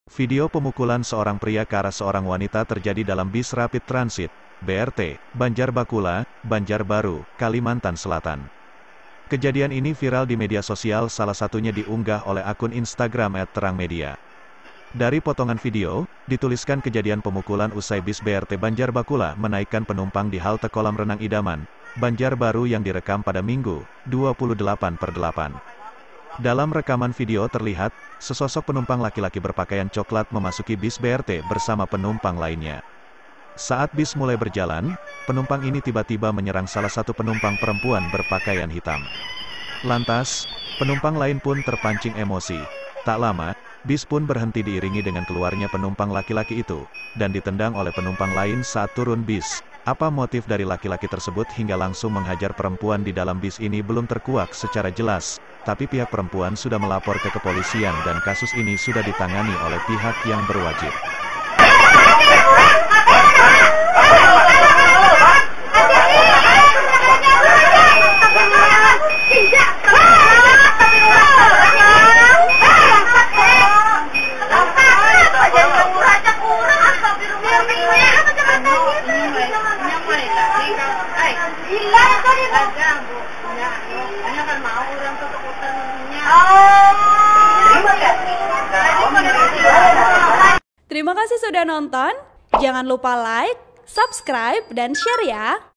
Video pemukulan seorang pria ke arah seorang wanita terjadi dalam bis Rapid Transit, BRT, Banjarbakula, Banjarbaru, Kalimantan Selatan. Kejadian ini viral di media sosial, salah satunya diunggah oleh akun Instagram @terangmedia. Dari potongan video, dituliskan kejadian pemukulan usai bis BRT Banjarbakula menaikkan penumpang di halte kolam renang Idaman, Banjarbaru yang direkam pada Minggu, 28/8. Dalam rekaman video terlihat, sesosok penumpang laki-laki berpakaian coklat memasuki bis BRT bersama penumpang lainnya. Saat bis mulai berjalan, penumpang ini tiba-tiba menyerang salah satu penumpang perempuan berpakaian hitam. Lantas, penumpang lain pun terpancing emosi. Tak lama, bis pun berhenti diiringi dengan keluarnya penumpang laki-laki itu, dan ditendang oleh penumpang lain saat turun bis. Apa motif dari laki-laki tersebut hingga langsung menghajar perempuan di dalam bis ini belum terkuak secara jelas, tapi pihak perempuan sudah melapor ke kepolisian dan kasus ini sudah ditangani oleh pihak yang berwajib. Terima kasih sudah nonton. Jangan lupa like, subscribe, dan share ya.